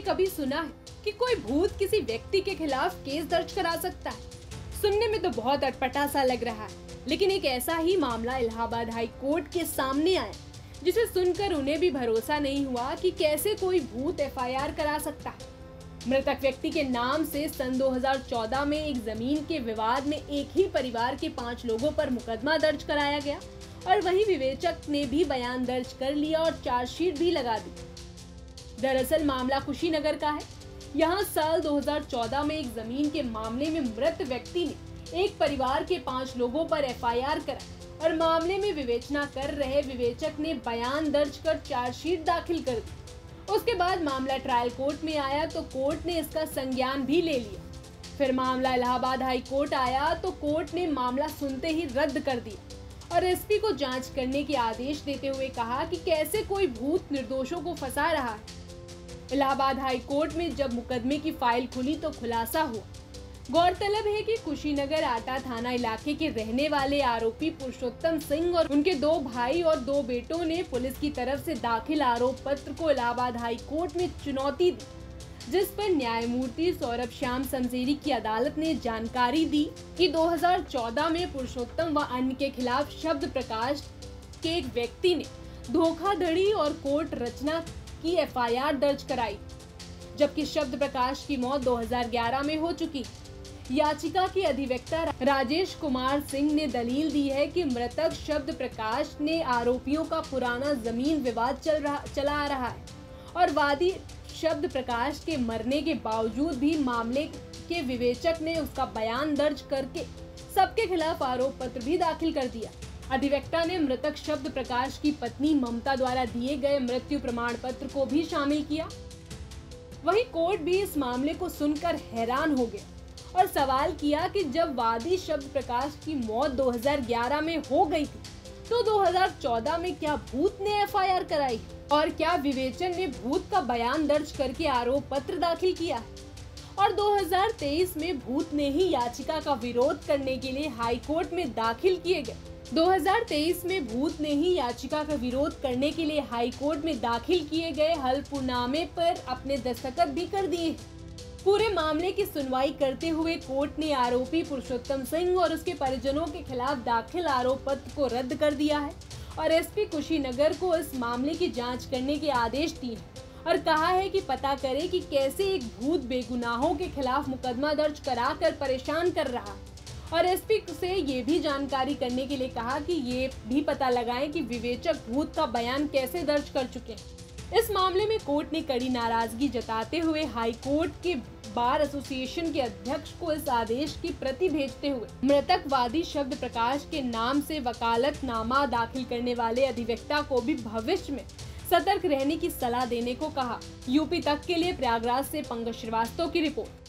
कभी सुना है कि कोई भूत किसी व्यक्ति के खिलाफ केस दर्ज करा सकता है? सुनने में तो बहुत अटपटा सा लग रहा है, लेकिन एक ऐसा ही मामला इलाहाबाद हाई कोर्ट के सामने आया जिसे सुनकर उन्हें भी भरोसा नहीं हुआ कि कैसे कोई भूत एफआईआर करा सकता है। मृतक व्यक्ति के नाम से सन 2014 में एक जमीन के विवाद में एक ही परिवार के 5 लोगों पर मुकदमा दर्ज कराया गया और वहीं विवेचक ने भी बयान दर्ज कर लिया और चार्जशीट भी लगा दी। दरअसल मामला कुशीनगर का है। यहाँ साल 2014 में एक जमीन के मामले में मृत व्यक्ति ने एक परिवार के 5 लोगों पर एफआईआर करा और मामले में विवेचना कर रहे विवेचक ने बयान दर्ज कर चार्जशीट दाखिल कर दी। उसके बाद मामला ट्रायल कोर्ट में आया तो कोर्ट ने इसका संज्ञान भी ले लिया। फिर मामला इलाहाबाद हाई कोर्ट आया तो कोर्ट ने मामला सुनते ही रद्द कर दिया और एसपी को जांच करने के आदेश देते हुए कहा कि कैसे कोई भूत निर्दोषों को फंसा रहा है। इलाहाबाद हाई कोर्ट में जब मुकदमे की फाइल खुली तो खुलासा हुआ। गौरतलब है कि कुशीनगर आटा थाना इलाके के रहने वाले आरोपी पुरुषोत्तम सिंह और उनके 2 भाई और 2 बेटों ने पुलिस की तरफ से दाखिल आरोप पत्र को इलाहाबाद हाई कोर्ट में चुनौती दी, जिस पर न्यायमूर्ति सौरभ श्याम समसेरी की अदालत ने जानकारी दी कि 2014 में पुरुषोत्तम व अन्य के खिलाफ शब्द प्रकाश के एक व्यक्ति ने धोखाधड़ी और कोर्ट रचना की एफआईआर दर्ज कराई, जबकि शब्द प्रकाश की मौत 2011 में हो चुकी। याचिका के अधिवक्ता राजेश कुमार सिंह ने दलील दी है कि मृतक शब्द प्रकाश ने आरोपियों का पुराना जमीन विवाद चला आ रहा है और वादी शब्द प्रकाश के मरने के बावजूद भी मामले के विवेचक ने उसका बयान दर्ज करके सबके खिलाफ आरोप पत्र भी दाखिल कर दिया। अधिवक्ता ने मृतक शब्द प्रकाश की पत्नी ममता द्वारा दिए गए मृत्यु प्रमाण पत्र को भी शामिल किया। वहीं कोर्ट भी इस मामले को सुनकर हैरान हो गया और सवाल किया कि जब वादी शब्द प्रकाश की मौत 2011 में हो गई थी तो 2014 में क्या भूत ने एफआईआर कराई और क्या विवेचन ने भूत का बयान दर्ज करके आरोप पत्र दाखिल किया और 2023 में भूत ने ही याचिका का विरोध करने के लिए हाई कोर्ट में दाखिल किए गए 2023 में भूत ने ही याचिका का विरोध करने के लिए हाई कोर्ट में दाखिल किए गए हलफनामे पर अपने दस्तखत भी कर दिए। पूरे मामले की सुनवाई करते हुए कोर्ट ने आरोपी पुरुषोत्तम सिंह और उसके परिजनों के खिलाफ दाखिल आरोप पत्र को रद्द कर दिया है और एसपी कुशीनगर को इस मामले की जांच करने के आदेश दिए और कहा है कि पता करे कि कैसे एक भूत बेगुनाहों के खिलाफ मुकदमा दर्ज कराकर परेशान कर रहा है और एसपी से ये भी जानकारी करने के लिए कहा कि ये भी पता लगाएं कि विवेचक भूत का बयान कैसे दर्ज कर चुके हैं। इस मामले में कोर्ट ने कड़ी नाराजगी जताते हुए हाई कोर्ट के बार एसोसिएशन के अध्यक्ष को इस आदेश की प्रति भेजते हुए मृतक वादी शब्द प्रकाश के नाम से वकालतनामा दाखिल करने वाले अधिवक्ता को भी भविष्य में सतर्क रहने की सलाह देने को कहा। यूपी तक के लिए प्रयागराज से पंकज श्रीवास्तव की रिपोर्ट।